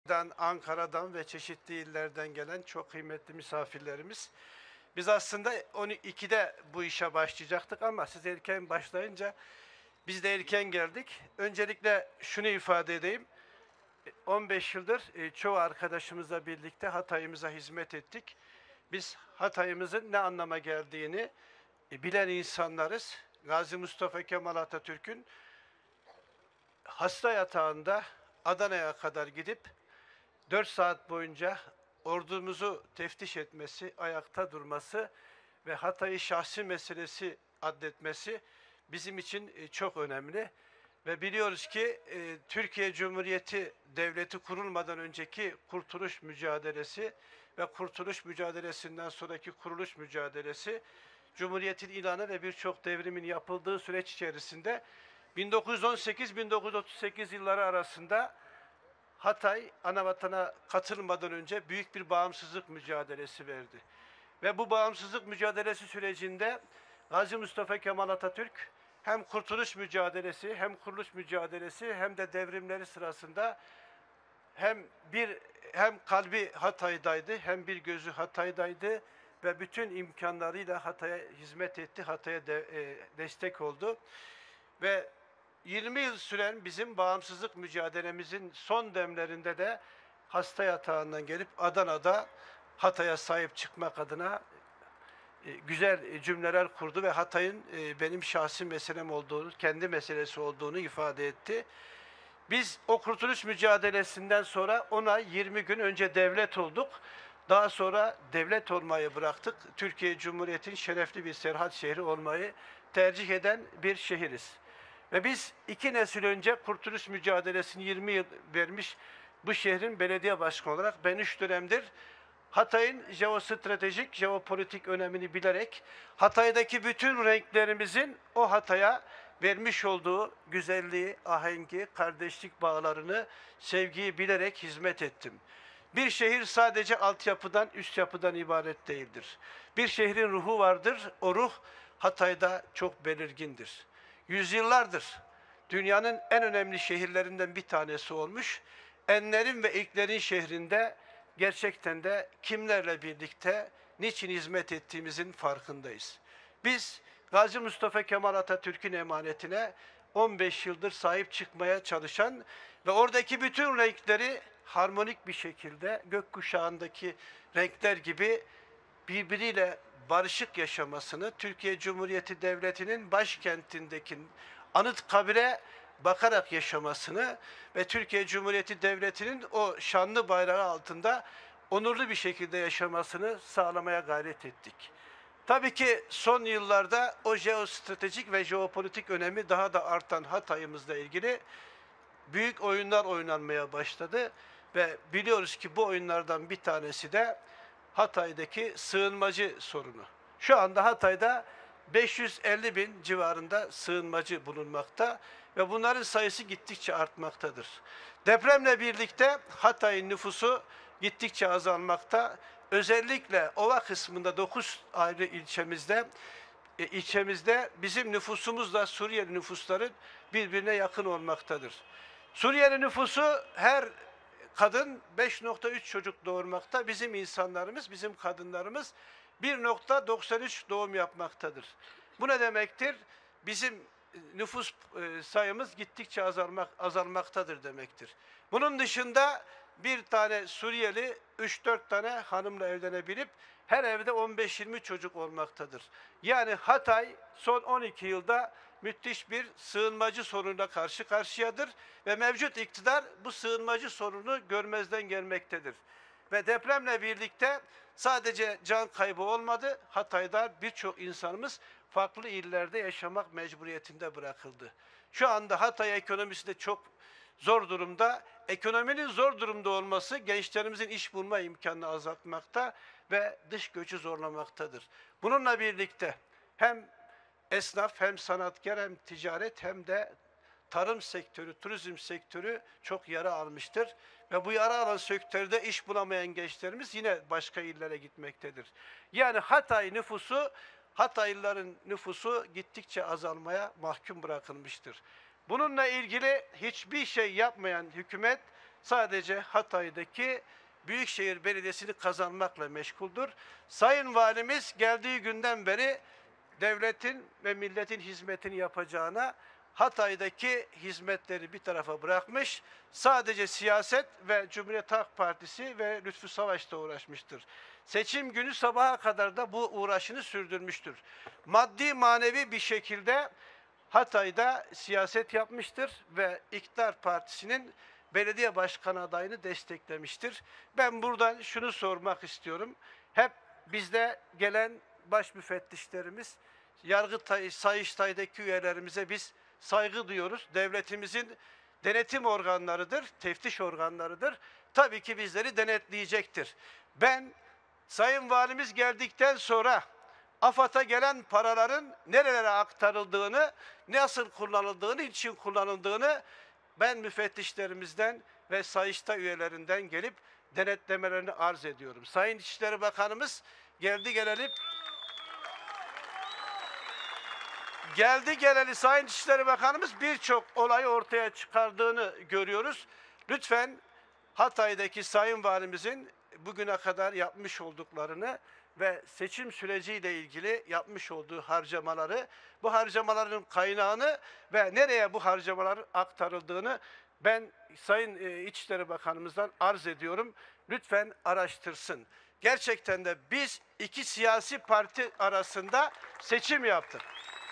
Ankara'dan ve çeşitli illerden gelen çok kıymetli misafirlerimiz. Biz aslında 12'de bu işe başlayacaktık ama siz erken başlayınca biz de erken geldik. Öncelikle şunu ifade edeyim. 15 yıldır çoğu arkadaşımızla birlikte Hatay'ımıza hizmet ettik. Biz Hatay'ımızın ne anlama geldiğini bilen insanlarız. Gazi Mustafa Kemal Atatürk'ün hasta yatağında Adana'ya kadar gidip 4 saat boyunca ordumuzu teftiş etmesi, ayakta durması ve Hatay'ı şahsi meselesi addetmesi bizim için çok önemli. Ve biliyoruz ki Türkiye Cumhuriyeti Devleti kurulmadan önceki kurtuluş mücadelesi ve kurtuluş mücadelesinden sonraki kuruluş mücadelesi, Cumhuriyetin ilanı ve birçok devrimin yapıldığı süreç içerisinde 1918-1938 yılları arasında Hatay anavatana katılmadan önce büyük bir bağımsızlık mücadelesi verdi. Ve bu bağımsızlık mücadelesi sürecinde Gazi Mustafa Kemal Atatürk hem kurtuluş mücadelesi, hem kuruluş mücadelesi, hem de devrimleri sırasında hem kalbi Hatay'daydı, hem bir gözü Hatay'daydı ve bütün imkanlarıyla Hatay'a hizmet etti, Hatay'a destek oldu. Ve 20 yıl süren bizim bağımsızlık mücadelemizin son demlerinde de hasta yatağından gelip Adana'da Hatay'a sahip çıkmak adına güzel cümleler kurdu ve Hatay'ın benim şahsi meselem olduğunu, kendi meselesi olduğunu ifade etti. Biz o kurtuluş mücadelesinden sonra ona 20 gün önce devlet olduk. Daha sonra devlet olmayı bıraktık. Türkiye Cumhuriyeti'nin şerefli bir serhat şehri olmayı tercih eden bir şehiriz. Ve biz 2 nesil önce kurtuluş mücadelesini 20 yıl vermiş bu şehrin belediye başkanı olarak ben 3 dönemdir Hatay'ın jeostratejik, jeopolitik önemini bilerek Hatay'daki bütün renklerimizin o Hatay'a vermiş olduğu güzelliği, ahengi, kardeşlik bağlarını, sevgiyi bilerek hizmet ettim. Bir şehir sadece altyapıdan, üst yapıdan ibaret değildir. Bir şehrin ruhu vardır, o ruh Hatay'da çok belirgindir. Yüzyıllardır dünyanın en önemli şehirlerinden bir tanesi olmuş, Enler'in ve İlkler'in şehrinde gerçekten de kimlerle birlikte, niçin hizmet ettiğimizin farkındayız. Biz Gazi Mustafa Kemal Atatürk'ün emanetine 15 yıldır sahip çıkmaya çalışan ve oradaki bütün renkleri harmonik bir şekilde gökkuşağındaki renkler gibi birbiriyle barışık yaşamasını, Türkiye Cumhuriyeti Devleti'nin başkentindeki Anıtkabir'e bakarak yaşamasını ve Türkiye Cumhuriyeti Devleti'nin o şanlı bayrağı altında onurlu bir şekilde yaşamasını sağlamaya gayret ettik. Tabii ki son yıllarda o jeostratejik ve jeopolitik önemi daha da artan Hatay'ımızla ilgili büyük oyunlar oynanmaya başladı ve biliyoruz ki bu oyunlardan bir tanesi de Hatay'daki sığınmacı sorunu. Şu anda Hatay'da 550 bin civarında sığınmacı bulunmakta ve bunların sayısı gittikçe artmaktadır. Depremle birlikte Hatay'ın nüfusu gittikçe azalmakta. Özellikle ova kısmında 9 ayrı ilçemizde bizim nüfusumuzla Suriyeli nüfusların birbirine yakın olmaktadır. Suriyeli nüfusu her kadın 5,3 çocuk doğurmakta. Bizim insanlarımız, bizim kadınlarımız 1,93 doğum yapmaktadır. Bu ne demektir? Bizim nüfus sayımız gittikçe azalmaktadır demektir. Bunun dışında bir tane Suriyeli 3-4 tane hanımla evlenebilip her evde 15-20 çocuk olmaktadır. Yani Hatay son 12 yılda müthiş bir sığınmacı sorununa karşı karşıyadır ve mevcut iktidar bu sığınmacı sorunu görmezden gelmektedir. Ve depremle birlikte sadece can kaybı olmadı, Hatay'da birçok insanımız farklı illerde yaşamak mecburiyetinde bırakıldı. Şu anda Hatay ekonomisi de çok zor durumda. Ekonominin zor durumda olması gençlerimizin iş bulma imkanını azaltmakta ve dış göçü zorlamaktadır. Bununla birlikte hem esnaf, hem sanatkar, hem ticaret, hem de tarım sektörü, turizm sektörü çok yara almıştır. Ve bu yara alan sektörde iş bulamayan gençlerimiz yine başka illere gitmektedir. Yani Hataylıların nüfusu gittikçe azalmaya mahkum bırakılmıştır. Bununla ilgili hiçbir şey yapmayan hükümet sadece Hatay'daki Büyükşehir Belediyesi'ni kazanmakla meşguldür. Sayın Valimiz geldiği günden beri devletin ve milletin hizmetini yapacağına Hatay'daki hizmetleri bir tarafa bırakmış, sadece siyaset ve Cumhuriyet Halk Partisi ve Lütfü Savaş'ta uğraşmıştır. Seçim günü sabaha kadar da bu uğraşını sürdürmüştür. Maddi manevi bir şekilde Hatay'da siyaset yapmıştır ve İktidar Partisi'nin belediye başkanı adayını desteklemiştir. Ben buradan şunu sormak istiyorum. Bizde gelen baş müfettişlerimiz, Yargıtay, Sayıştay'daki üyelerimize biz saygı duyuyoruz. Devletimizin denetim organlarıdır, teftiş organlarıdır. Tabii ki bizleri denetleyecektir. Ben Sayın Valimiz geldikten sonra AFAD'a gelen paraların nerelere aktarıldığını, nasıl kullanıldığını, için kullanıldığını ben müfettişlerimizden ve Sayıştay üyelerinden gelip denetlemelerini arz ediyorum. Sayın İçişleri Bakanımız geldi geleli Sayın İçişleri Bakanımız birçok olayı ortaya çıkardığını görüyoruz. Lütfen Hatay'daki Sayın Valimizin bugüne kadar yapmış olduklarını ve seçim süreciyle ilgili yapmış olduğu harcamaları, bu harcamaların kaynağını ve nereye bu harcamaların aktarıldığını ben Sayın İçişleri Bakanımızdan arz ediyorum. Lütfen araştırsın. Gerçekten de biz iki siyasi parti arasında seçim yaptık.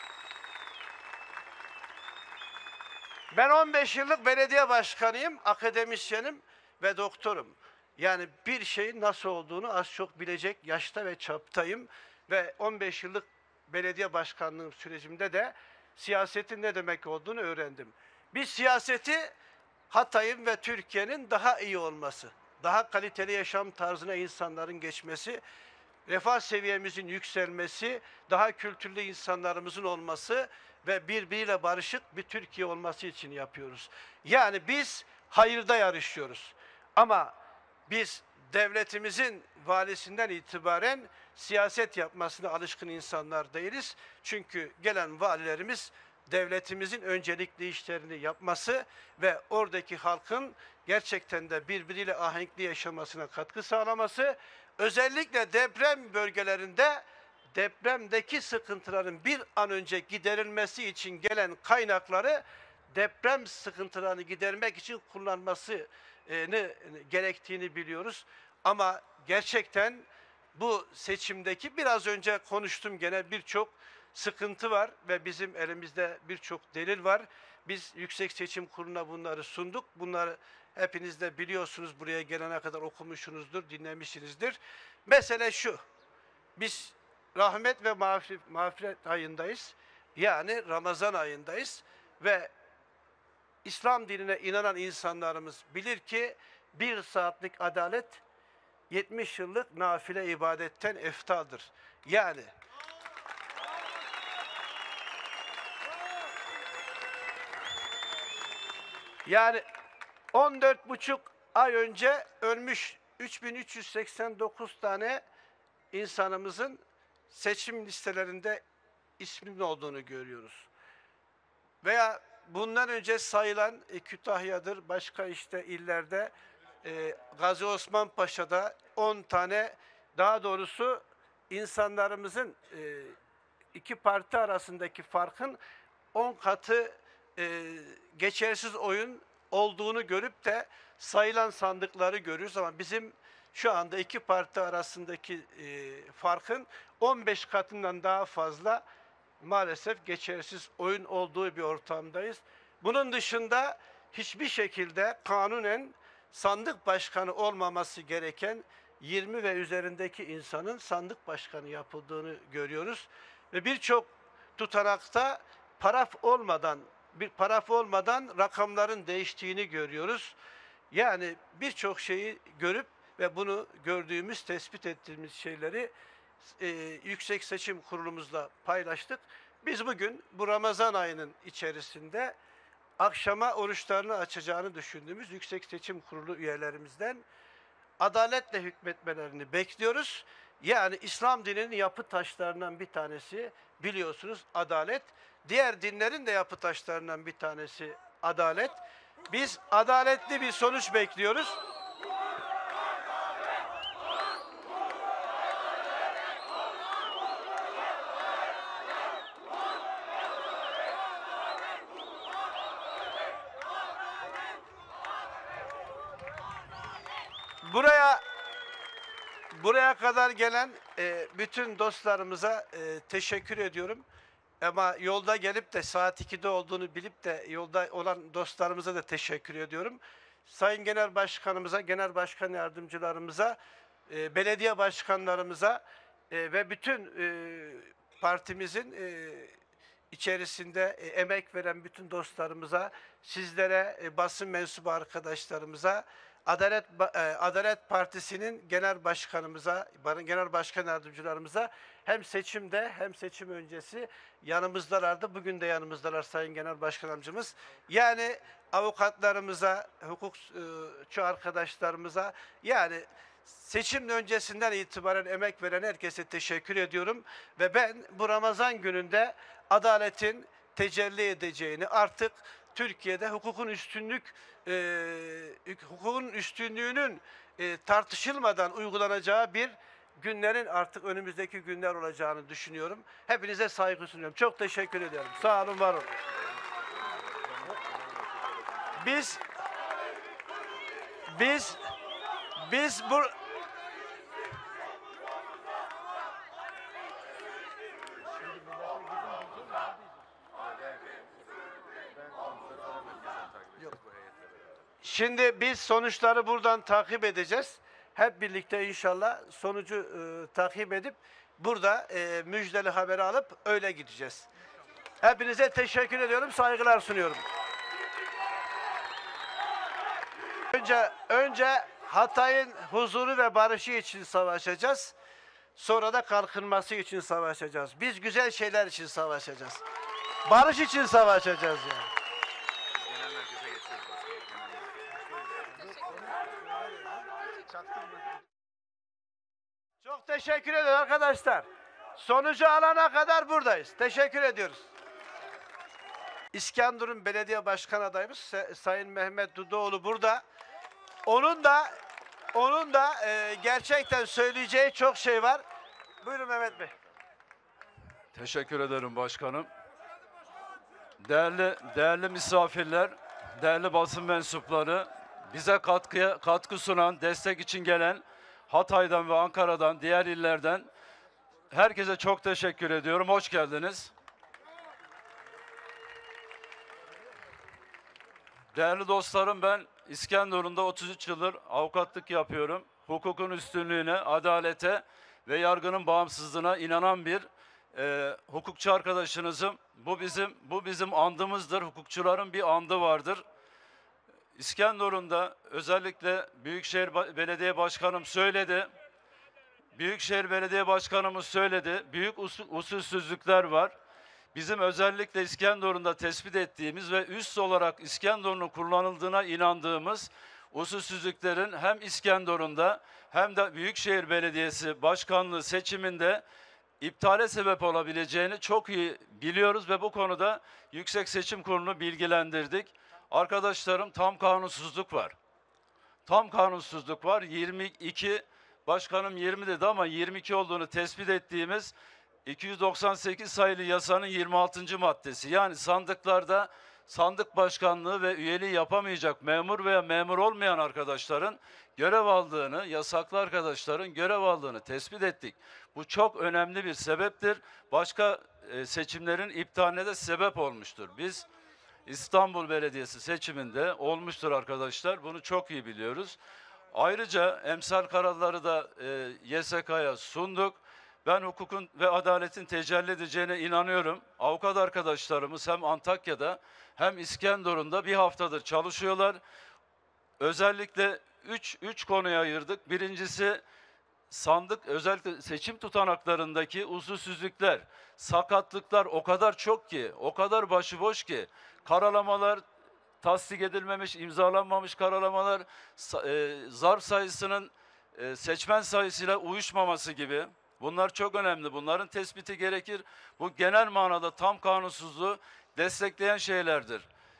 Ben 15 yıllık belediye başkanıyım, akademisyenim ve doktorum. Yani bir şeyin nasıl olduğunu az çok bilecek yaşta ve çaptayım ve 15 yıllık belediye başkanlığım sürecimde de siyasetin ne demek olduğunu öğrendim. Biz siyaseti Hatay'ın ve Türkiye'nin daha iyi olması, daha kaliteli yaşam tarzına insanların geçmesi, refah seviyemizin yükselmesi, daha kültürlü insanlarımızın olması ve birbiriyle barışık bir Türkiye olması için yapıyoruz. Yani biz hayırda yarışıyoruz. Ama biz devletimizin valisinden itibaren siyaset yapmasına alışkın insanlar değiliz. Çünkü gelen valilerimiz devletimizin öncelikli işlerini yapması ve oradaki halkın gerçekten de birbiriyle ahenkli yaşamasına katkı sağlaması, özellikle deprem bölgelerinde depremdeki sıkıntıların bir an önce giderilmesi için gelen kaynakları deprem sıkıntılarını gidermek için kullanması gerektiğini biliyoruz. Ama gerçekten bu seçimdeki biraz önce konuştum gene birçok sıkıntı var ve bizim elimizde birçok delil var. Biz Yüksek Seçim Kurulu'na bunları sunduk. Bunları hepiniz de biliyorsunuz, buraya gelene kadar okumuşsunuzdur, dinlemişsinizdir. Mesele şu, biz rahmet ve mağfiret ayındayız. Yani Ramazan ayındayız ve İslam dinine inanan insanlarımız bilir ki bir saatlik adalet 70 yıllık nafile ibadetten eftaldır. Yani 14,5 ay önce ölmüş 3389 tane insanımızın seçim listelerinde isminin olduğunu görüyoruz. Veya bundan önce sayılan Kütahya'dır, başka işte illerde Gazi Osman Paşa'da 10 tane, daha doğrusu insanlarımızın iki parti arasındaki farkın 10 katı geçersiz oyun olduğunu görüp de sayılan sandıkları görüyoruz ama bizim şu anda iki parti arasındaki farkın 15 katından daha fazla maalesef geçersiz oyun olduğu bir ortamdayız. Bunun dışında hiçbir şekilde kanunen sandık başkanı olmaması gereken 20 ve üzerindeki insanın sandık başkanı yapıldığını görüyoruz. Ve birçok tutanakta paraf olmadan rakamların değiştiğini görüyoruz. Yani birçok şeyi görüp ve bunu gördüğümüz, tespit ettiğimiz şeyleri Yüksek Seçim Kurulumuzla paylaştık. Biz bugün bu Ramazan ayının içerisinde akşama oruçlarını açacağını düşündüğümüz Yüksek Seçim Kurulu üyelerimizden adaletle hükmetmelerini bekliyoruz. Yani İslam dininin yapı taşlarından bir tanesi biliyorsunuz adalet. Diğer dinlerin de yapı taşlarından bir tanesi adalet. Biz adaletli bir sonuç bekliyoruz. Buraya kadar gelen bütün dostlarımıza teşekkür ediyorum. Ama yolda gelip de saat 2'de olduğunu bilip de yolda olan dostlarımıza da teşekkür ediyorum. Sayın Genel Başkanımıza, Genel Başkan Yardımcılarımıza, belediye başkanlarımıza ve bütün partimizin içerisinde emek veren bütün dostlarımıza, sizlere, basın mensubu arkadaşlarımıza, Adalet Partisi'nin genel başkanımıza, genel başkan yardımcılarımıza hem seçimde hem seçim öncesi yanımızdalardı. Bugün de yanımızdalar Sayın Genel Başkan amcamız. Yani avukatlarımıza, hukukçu arkadaşlarımıza, yani seçim öncesinden itibaren emek veren herkese teşekkür ediyorum. Ve ben bu Ramazan gününde adaletin tecelli edeceğini, artık Türkiye'de hukukun üstünlüğünün tartışılmadan uygulanacağı bir günlerin artık önümüzdeki günler olacağını düşünüyorum. Hepinize saygı sunuyorum. Çok teşekkür ediyorum. Sağ olun, var olun. Biz bu Şimdi biz sonuçları buradan takip edeceğiz. Hep birlikte inşallah sonucu takip edip burada müjdeli haberi alıp öyle gideceğiz. Hepinize teşekkür ediyorum, saygılar sunuyorum. Önce Hatay'ın huzuru ve barışı için savaşacağız. Sonra da kalkınması için savaşacağız. Biz güzel şeyler için savaşacağız. Barış için savaşacağız yani. Çok teşekkür ederim arkadaşlar. Sonucu alana kadar buradayız. Teşekkür ediyoruz. İskenderun Belediye Başkan adayımız Sayın Mehmet Dudoğlu burada. Onun da gerçekten söyleyeceği çok şey var. Buyurun Mehmet Bey. Teşekkür ederim başkanım. Değerli misafirler, değerli basın mensupları, bize katkı sunan, destek için gelen Hatay'dan ve Ankara'dan, diğer illerden herkese çok teşekkür ediyorum. Hoş geldiniz. Değerli dostlarım, ben İskenderun'da 33 yıldır avukatlık yapıyorum. Hukukun üstünlüğüne, adalete ve yargının bağımsızlığına inanan bir hukukçu arkadaşınızım. Bu bizim andımızdır. Hukukçuların bir andı vardır. İskenderun'da özellikle Büyükşehir Belediye Başkanım söyledi. Büyükşehir Belediye Başkanımız söyledi. Büyük usulsüzlükler var. Bizim özellikle İskenderun'da tespit ettiğimiz ve üst olarak İskenderun'un kullanıldığına inandığımız usulsüzlüklerin hem İskenderun'da hem de Büyükşehir Belediyesi Başkanlığı seçiminde iptale sebep olabileceğini çok iyi biliyoruz ve bu konuda Yüksek Seçim Kurulu'nu bilgilendirdik. Arkadaşlarım, tam kanunsuzluk var. Tam kanunsuzluk var. 22, başkanım 20 dedi ama 22 olduğunu tespit ettiğimiz 298 sayılı yasanın 26. maddesi. Yani sandıklarda sandık başkanlığı ve üyeliği yapamayacak memur veya memur olmayan arkadaşların görev aldığını, yasaklı arkadaşların görev aldığını tespit ettik. Bu çok önemli bir sebeptir. Başka seçimlerin iptaline de sebep olmuştur. Biz İstanbul Belediyesi seçiminde olmuştur arkadaşlar. Bunu çok iyi biliyoruz. Ayrıca emsal kararları da YSK'ya sunduk. Ben hukukun ve adaletin tecelli edeceğine inanıyorum. Avukat arkadaşlarımız hem Antakya'da hem İskenderun'da bir haftadır çalışıyorlar. Özellikle üç konuya ayırdık. Birincisi özellikle seçim tutanaklarındaki usulsüzlükler, sakatlıklar o kadar çok ki, o kadar başıboş ki, karalamalar, tasdik edilmemiş, imzalanmamış karalamalar, zarf sayısının seçmen sayısıyla uyuşmaması gibi. Bunlar çok önemli. Bunların tespiti gerekir. Bu genel manada tam kanunsuzluğu destekleyen şeylerdir.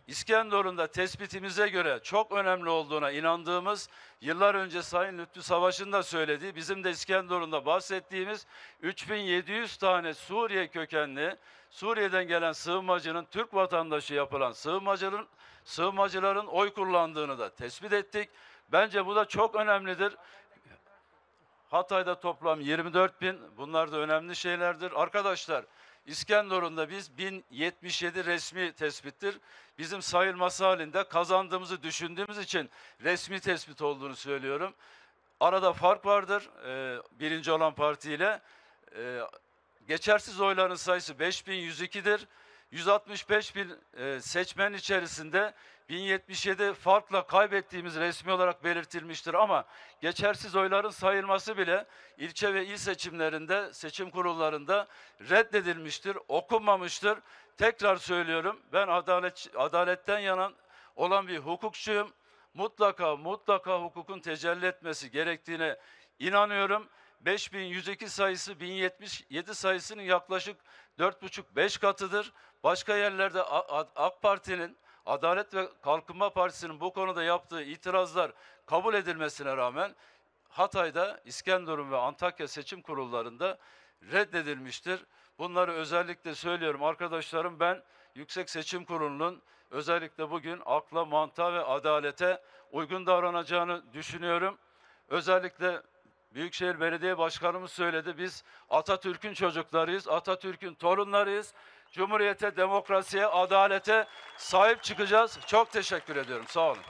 İskenderun'da tespitimize göre çok önemli olduğuna inandığımız, yıllar önce Sayın Lütfü Savaş'ın da söylediği, bizim de İskenderun'da bahsettiğimiz 3700 tane Suriye kökenli, Suriye'den gelen sığınmacının Türk vatandaşı yapılan sığınmacıların oy kullandığını da tespit ettik. Bence bu da çok önemlidir. Hatay'da toplam 24 bin. Bunlar da önemli şeylerdir. Arkadaşlar, İskenderun'da biz 1077 resmi tespittir. Bizim sayılması halinde kazandığımızı düşündüğümüz için resmi tespit olduğunu söylüyorum. Arada fark vardır birinci olan partiyle. Geçersiz oyların sayısı 5102'dir. 165 bin seçmen içerisinde 1077 farkla kaybettiğimiz resmi olarak belirtilmiştir ama geçersiz oyların sayılması bile ilçe ve il seçimlerinde, seçim kurullarında reddedilmiştir, okunmamıştır. Tekrar söylüyorum, ben adaletten yana olan bir hukukçuyum. Mutlaka hukukun tecelli etmesi gerektiğine inanıyorum. 5102 sayısı 1077 sayısının yaklaşık 4,5-5 katıdır. Başka yerlerde AK Parti'nin, Adalet ve Kalkınma Partisi'nin bu konuda yaptığı itirazlar kabul edilmesine rağmen Hatay'da, İskenderun ve Antakya seçim kurullarında reddedilmiştir. Bunları özellikle söylüyorum arkadaşlarım, ben Yüksek Seçim Kurulu'nun özellikle bugün akla, mantığa ve adalete uygun davranacağını düşünüyorum. Özellikle Büyükşehir Belediye Başkanımız söyledi. Biz Atatürk'ün çocuklarıyız, Atatürk'ün torunlarıyız. Cumhuriyete, demokrasiye, adalete sahip çıkacağız. Çok teşekkür ediyorum. Sağ olun.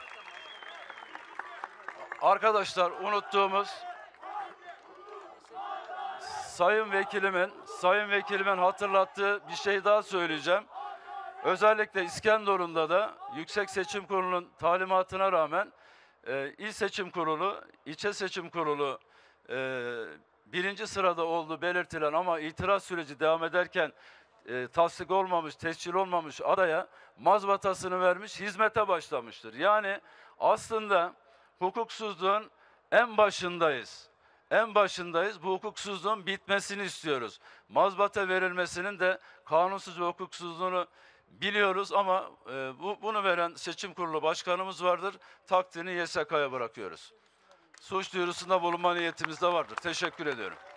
Arkadaşlar, unuttuğumuz Sayın Vekilimin hatırlattığı bir şey daha söyleyeceğim. Özellikle İskenderun'da da Yüksek Seçim Kurulu'nun talimatına rağmen İl Seçim Kurulu, İlçe Seçim Kurulu birinci sırada olduğu belirtilen ama itiraz süreci devam ederken tasdik olmamış, tescil olmamış adaya mazbatasını vermiş, hizmete başlamıştır. Yani aslında hukuksuzluğun en başındayız. En başındayız. Bu hukuksuzluğun bitmesini istiyoruz. Mazbata verilmesinin de kanunsuz ve hukuksuzluğunu biliyoruz ama bunu veren seçim kurulu başkanımız vardır. Takdirini YSK'ya bırakıyoruz. Suç duyurusunda bulunma niyetimiz de vardır. Teşekkür ediyorum.